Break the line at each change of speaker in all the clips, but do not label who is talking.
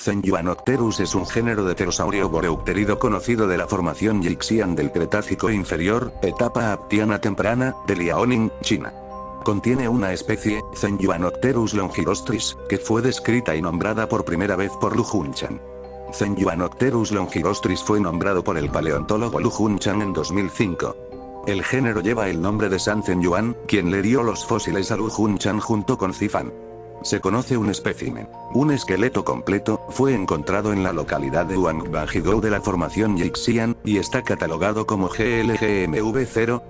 Zenyuanopterus es un género de pterosaurio boreupterido conocido de la formación Yixian del Cretácico inferior, etapa aptiana temprana, de Liaoning, China. Contiene una especie, Zenyuanopterus longirostris, que fue descrita y nombrada por primera vez por Lu Junchan. Zenyuanopterus longirostris fue nombrado por el paleontólogo Lu Junchan en 2005. El género lleva el nombre de San Zenyuan, quien le dio los fósiles a Lu Junchan junto con Zifan. Se conoce un espécimen. Un esqueleto completo fue encontrado en la localidad de Huangbangidou de la formación Yixian, y está catalogado como GLGMV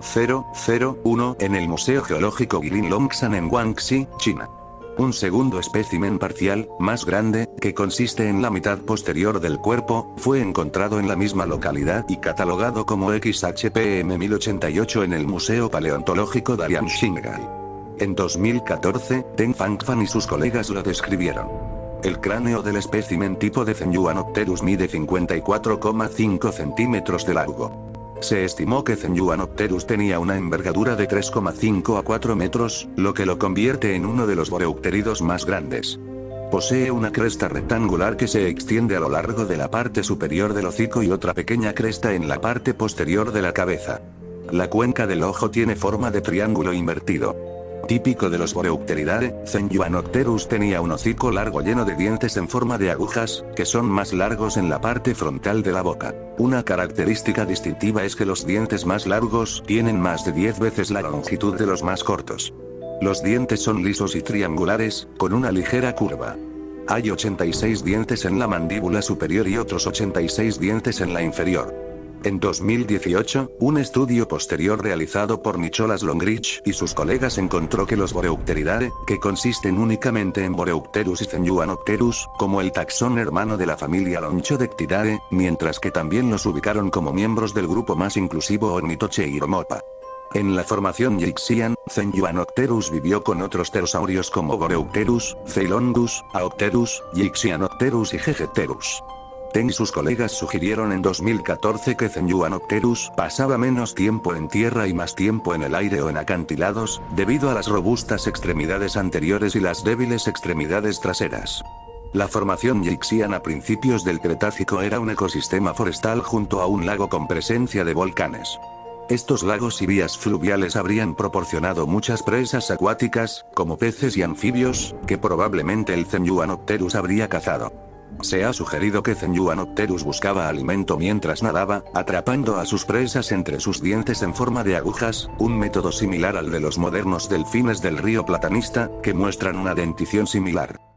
0001 en el Museo Geológico Guilin Longshan en Guangxi, China. Un segundo espécimen parcial, más grande, que consiste en la mitad posterior del cuerpo, fue encontrado en la misma localidad y catalogado como XHPM 1088 en el Museo Paleontológico Dalian Xinghai. En 2014, Deng Fangfan y sus colegas lo describieron. El cráneo del espécimen tipo de Zenyuanopterus mide 54,5 centímetros de largo. Se estimó que Zenyuanopterus tenía una envergadura de 3,5 a 4 metros, lo que lo convierte en uno de los boreupteridos más grandes. Posee una cresta rectangular que se extiende a lo largo de la parte superior del hocico y otra pequeña cresta en la parte posterior de la cabeza. La cuenca del ojo tiene forma de triángulo invertido. Típico de los Boreupteridae, Zenyuanopterus tenía un hocico largo lleno de dientes en forma de agujas, que son más largos en la parte frontal de la boca. Una característica distintiva es que los dientes más largos tienen más de 10 veces la longitud de los más cortos. Los dientes son lisos y triangulares, con una ligera curva. Hay 86 dientes en la mandíbula superior y otros 86 dientes en la inferior. En 2018, un estudio posterior realizado por Nicholas Longrich y sus colegas encontró que los Boreupteridae, que consisten únicamente en Boreupterus y Zenyuanopterus, como el taxón hermano de la familia Lonchodectidae, mientras que también los ubicaron como miembros del grupo más inclusivo Ornithocheiromorpha. En la formación Yixian, Zenyuanopterus vivió con otros pterosaurios como Boreupterus, Ceylongus, Aopterus, Yixianopterus y Gegepterus. Deng y sus colegas sugirieron en 2014 que Zenyuanopterus pasaba menos tiempo en tierra y más tiempo en el aire o en acantilados, debido a las robustas extremidades anteriores y las débiles extremidades traseras. La formación Yixian a principios del Cretácico era un ecosistema forestal junto a un lago con presencia de volcanes. Estos lagos y vías fluviales habrían proporcionado muchas presas acuáticas, como peces y anfibios, que probablemente el Zenyuanopterus habría cazado. Se ha sugerido que Zenyuanopterus buscaba alimento mientras nadaba, atrapando a sus presas entre sus dientes en forma de agujas, un método similar al de los modernos delfines del río Platanista, que muestran una dentición similar.